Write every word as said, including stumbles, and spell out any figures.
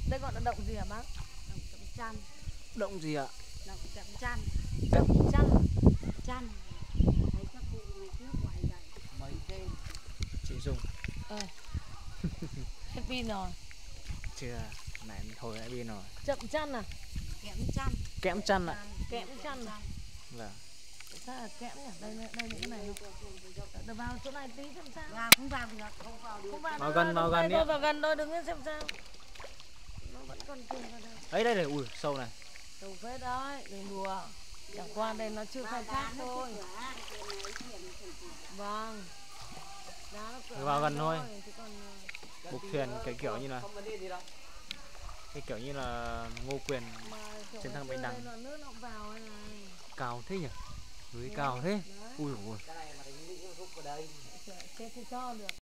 Đây gọi là động gì hả bác? Động chậm chăn. Động gì ạ? Động chậm chăn. Chậm chăn. Chăn. Thấy các cụ ngày trước gọi dạy. Mấy tên chị dùng. Ờ. Hết pin rồi. Chưa, này thôi đã pin rồi. Chậm chăn à? Kẽm chăn. Kẽm chăn ạ. Kẽm chăn à? Vâng. Sao là kẽm nhỉ? Đây đây những cái này không? Đợi vào chỗ này tí xem sao. Vào không vào được, không vào được. Không vào, Vào gần, vào gần đi thôi ạ. vào gần thôi, đừng có xem sao. Nó vẫn còn chìm vào đây. Ấy đây này, ui sâu này. Sâu phết đấy, đừng đùa. Chẳng qua đây nó chưa khai thác thôi. Vâng. Đá nó cửa Vào gần thôi. chứ còn Buộc thuyền cái kiểu như là cái kiểu như là Ngô Quyền trên thang Bạch Đằng. nước nó vào này. Cao thế nhỉ? Núi cao thế. Ui ui. Chết thì cho được.